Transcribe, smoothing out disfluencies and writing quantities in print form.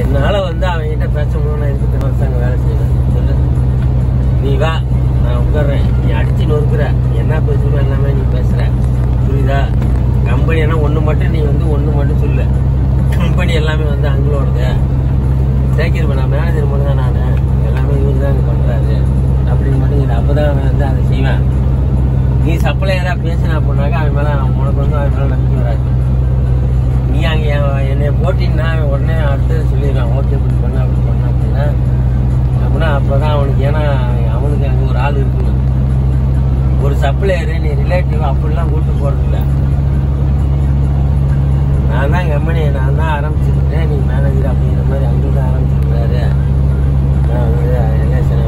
என்னால வந்து அவன்கிட்ட பேச முடியும். நான் எதுக்கு வருஷம் வேலை செய்யணும் சொல்லு. நீ வா, நான் உட்கார்றேன். நீ அடிச்சு நொறுக்குற, என்ன பேசணும் எல்லாமே நீ பேசுற, புரியுதா? கம்பெனி என்ன ஒன்று மட்டும் நீ வந்து ஒன்று மட்டும் சொல்லு. கம்பெனி எல்லாமே வந்து அங்களோடது. சேகர் நான் மேனேஜர் மட்டும் தான், நான் எல்லாமே இவர் தான் இங்கே பண்ணுறாரு அப்படின்னு மட்டும். அப்போ தான் அவன் வந்து அதை செய்வேன். நீ சப்ளையராக பேசினா அப்படின்னாக்கா அவன் மேலே உனக்கு வந்து அவன் மேலே நம்பிக்கை வராது. நீ அங்கே என்னை போட்டின்னா உடனே அடுத்தது சொல்லிடுறான், ஓகே இப்படி பண்ண அப்படி பண்ண அப்படின்னா அப்போ தான் அவனுக்கு. ஏன்னா அவனுக்கு அங்கே ஒரு ஆள் இருக்கணும். ஒரு சப்ளையரு நீ ரிலேட்டிவ் அப்படிலாம் கூப்பிட்டு போகிறதில்ல. நான் தான் கம்பெனி நான் தான் ஆரம்பிச்சிருக்கேன், நீ மேனேஜர் அப்படிங்கிற மாதிரி அங்கே தான் ஆரம்பிச்சிருக்கிறாரு. நான் வந்து ரிலேஷன்